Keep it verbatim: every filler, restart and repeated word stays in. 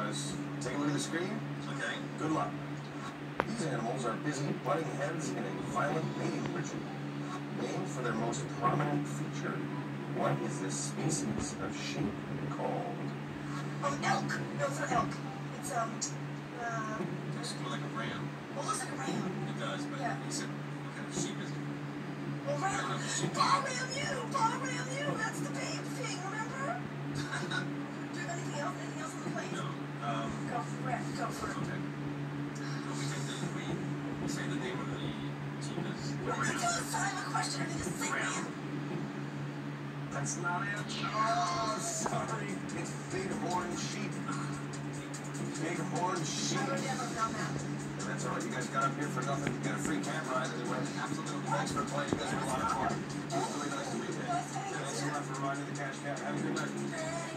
does. Take a look at the screen. Okay. Good luck. These animals are busy butting heads in a violent mating ritual. Named for their most prominent feature, what is this species of sheep called? Um, elk. No, it's not elk. It's, um, uh... It's more like a ram. Well, it looks like a ram. It does, but Yeah. he said, what kind of sheep is it? Well, ram. I love the sheep. Paul Ram you! Paul Ram you! That's the babe thing, remember? Do you have anything else? Anything else on the plate? No. Um, Go for it. Go for it. okay. Well, we take the, we, we say the name of the sheep is... We're going to do a silent question. I need to sing Ram. it. That's not it. Oh, sorry. It's bighorn sheep. Bighorn sheep. I would never have done that. That's all right. You guys got up here for nothing. You got a free camp ride anyway. Absolutely. Thanks for playing. You guys were a lot of fun. It was really nice to meet you. Thanks a lot for riding the cash cab. Have a good night.